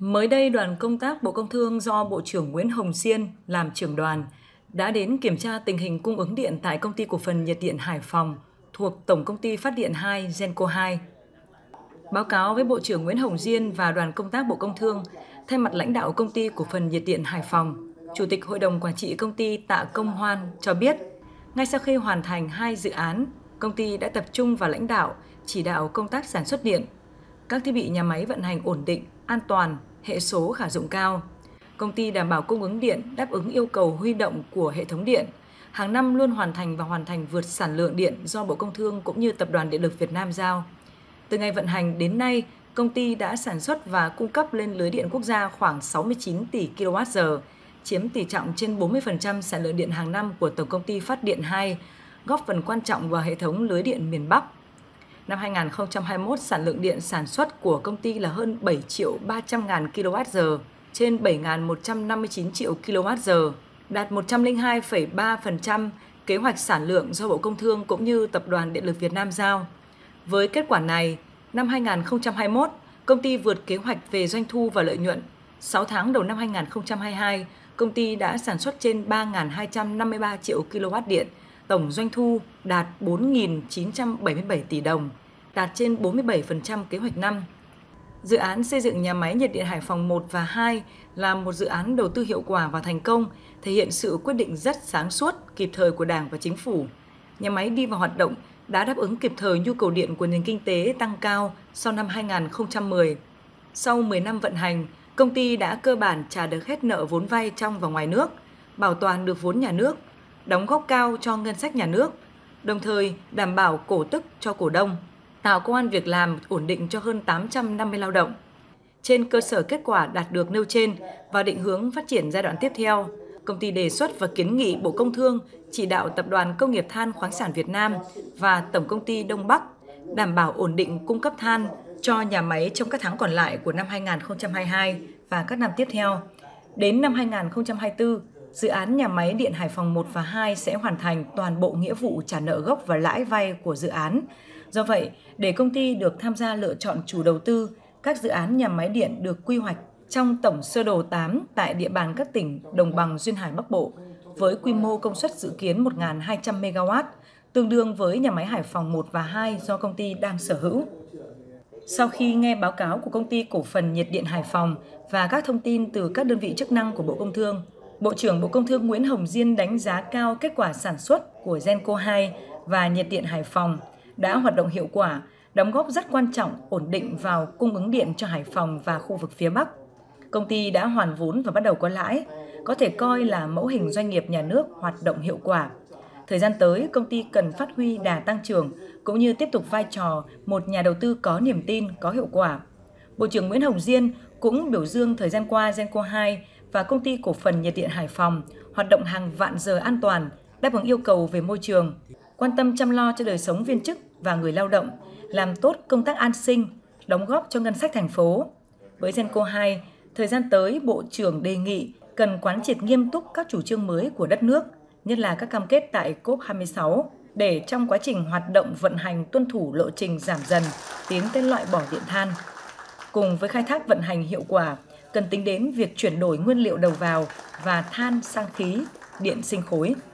Mới đây, đoàn công tác Bộ Công Thương do Bộ trưởng Nguyễn Hồng Diên làm trưởng đoàn đã đến kiểm tra tình hình cung ứng điện tại Công ty Cổ phần Nhiệt điện Hải Phòng thuộc Tổng Công ty Phát điện 2 Genco 2. Báo cáo với Bộ trưởng Nguyễn Hồng Diên và đoàn công tác Bộ Công Thương, thay mặt lãnh đạo Công ty Cổ phần Nhiệt điện Hải Phòng, Chủ tịch Hội đồng Quản trị Công ty Tạ Công Hoan cho biết, ngay sau khi hoàn thành 2 dự án, công ty đã tập trung vào lãnh đạo, chỉ đạo công tác sản xuất điện. Các thiết bị nhà máy vận hành ổn định, an toàn, hệ số khả dụng cao. Công ty đảm bảo cung ứng điện đáp ứng yêu cầu huy động của hệ thống điện. Hàng năm luôn hoàn thành vượt sản lượng điện do Bộ Công Thương cũng như Tập đoàn Điện lực Việt Nam giao. Từ ngày vận hành đến nay, công ty đã sản xuất và cung cấp lên lưới điện quốc gia khoảng 69 tỷ kWh, chiếm tỷ trọng trên 40% sản lượng điện hàng năm của Tổng Công ty Phát điện 2, góp phần quan trọng vào hệ thống lưới điện miền Bắc. Năm 2021, sản lượng điện sản xuất của công ty là hơn 7 triệu 300 ngàn kWh, trên 7.159 triệu kWh, đạt 102,3% kế hoạch sản lượng do Bộ Công Thương cũng như Tập đoàn Điện lực Việt Nam giao. Với kết quả này, năm 2021, công ty vượt kế hoạch về doanh thu và lợi nhuận. 6 tháng đầu năm 2022, công ty đã sản xuất trên 3.253 triệu kW điện, tổng doanh thu đạt 4.977 tỷ đồng, đạt trên 47% kế hoạch năm. Dự án xây dựng nhà máy nhiệt điện Hải Phòng 1 và 2 là một dự án đầu tư hiệu quả và thành công, thể hiện sự quyết định rất sáng suốt, kịp thời của Đảng và Chính phủ. Nhà máy đi vào hoạt động đã đáp ứng kịp thời nhu cầu điện của nền kinh tế tăng cao sau năm 2010. Sau 10 năm vận hành, công ty đã cơ bản trả được hết nợ vốn vay trong và ngoài nước, bảo toàn được vốn nhà nước, đóng góp cao cho ngân sách nhà nước, đồng thời đảm bảo cổ tức cho cổ đông, tạo công ăn việc làm ổn định cho hơn 850 lao động. Trên cơ sở kết quả đạt được nêu trên và định hướng phát triển giai đoạn tiếp theo, công ty đề xuất và kiến nghị Bộ Công Thương chỉ đạo Tập đoàn Công nghiệp Than khoáng sản Việt Nam và Tổng Công ty Đông Bắc đảm bảo ổn định cung cấp than cho nhà máy trong các tháng còn lại của năm 2022 và các năm tiếp theo. Đến năm 2024, dự án nhà máy điện Hải Phòng 1 và 2 sẽ hoàn thành toàn bộ nghĩa vụ trả nợ gốc và lãi vay của dự án. Do vậy, để công ty được tham gia lựa chọn chủ đầu tư, các dự án nhà máy điện được quy hoạch trong tổng sơ đồ 8 tại địa bàn các tỉnh Đồng bằng Duyên Hải Bắc Bộ, với quy mô công suất dự kiến 1.200 MW, tương đương với nhà máy Hải Phòng 1 và 2 do công ty đang sở hữu. Sau khi nghe báo cáo của Công ty Cổ phần Nhiệt điện Hải Phòng và các thông tin từ các đơn vị chức năng của Bộ Công Thương, Bộ trưởng Bộ Công Thương Nguyễn Hồng Diên đánh giá cao kết quả sản xuất của Genco 2 và Nhiệt điện Hải Phòng đã hoạt động hiệu quả, đóng góp rất quan trọng ổn định vào cung ứng điện cho Hải Phòng và khu vực phía Bắc. Công ty đã hoàn vốn và bắt đầu có lãi, có thể coi là mẫu hình doanh nghiệp nhà nước hoạt động hiệu quả. Thời gian tới, công ty cần phát huy đà tăng trưởng cũng như tiếp tục vai trò một nhà đầu tư có niềm tin, có hiệu quả. Bộ trưởng Nguyễn Hồng Diên cũng biểu dương thời gian qua Genco 2 và Công ty Cổ phần Nhiệt điện Hải Phòng hoạt động hàng vạn giờ an toàn, đáp ứng yêu cầu về môi trường, quan tâm chăm lo cho đời sống viên chức và người lao động, làm tốt công tác an sinh, đóng góp cho ngân sách thành phố. Với Genco 2, thời gian tới, Bộ trưởng đề nghị cần quán triệt nghiêm túc các chủ trương mới của đất nước, nhất là các cam kết tại COP26, để trong quá trình hoạt động vận hành tuân thủ lộ trình giảm dần, tiến tới loại bỏ điện than. Cùng với khai thác vận hành hiệu quả, cần tính đến việc chuyển đổi nguyên liệu đầu vào và than sang khí, điện sinh khối.